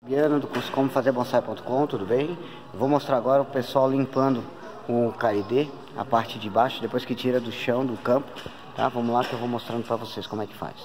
Do curso Como Fazer Bonsai.com, tudo bem? Eu vou mostrar agora o pessoal limpando o caridê, a parte de baixo, depois que tira do chão, do campo, tá? Vamos lá que eu vou mostrando pra vocês como é que faz.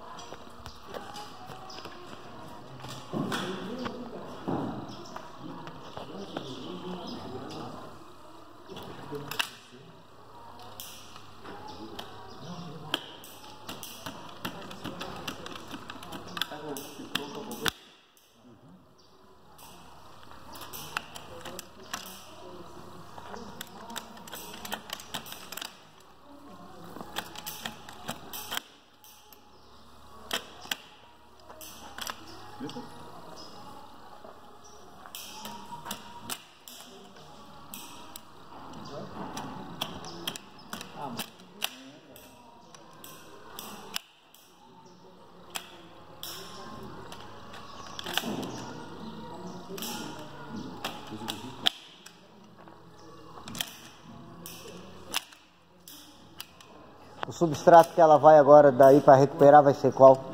O substrato que ela vai agora daí para recuperar vai ser qual?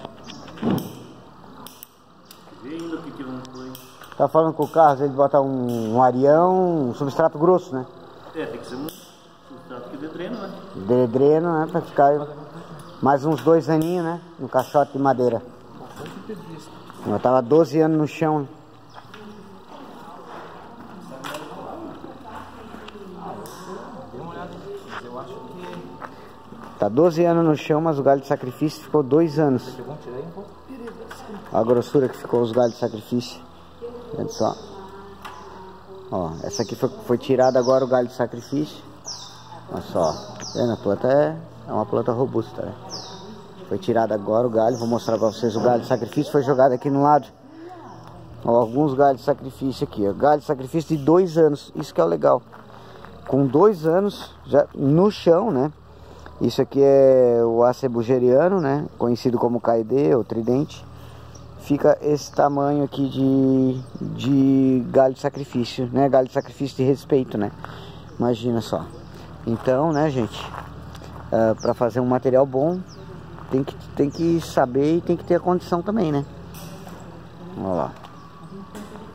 Tá falando com o Carlos, ele bota um arião, um substrato grosso, né? É, tem que ser um substrato que dê dreno, né? Dê dreno, né? Pra ficar mais uns 2 aninhos, né? No caixote de madeira. Eu tava 12 anos no chão. Tá 12 anos no chão, mas o galho de sacrifício ficou 2 anos. Olha a grossura que ficou os galhos de sacrifício. Olha só. Ó, essa aqui foi tirada agora o galho de sacrifício. Olha só. A planta é uma planta robusta, né? Foi tirado agora o galho. Vou mostrar pra vocês o galho de sacrifício. Foi jogado aqui no lado. Ó, alguns galhos de sacrifício aqui, ó. Galho de sacrifício de 2 anos. Isso que é o legal. Com 2 anos já no chão, né? Isso aqui é o acebugeriano, né? Conhecido como caidê ou tridente. Fica esse tamanho aqui de galho de sacrifício, né? Galho de sacrifício de respeito, né? Imagina só. Então, né, gente? Para fazer um material bom, tem que saber e tem que ter a condição também, né? Olha lá.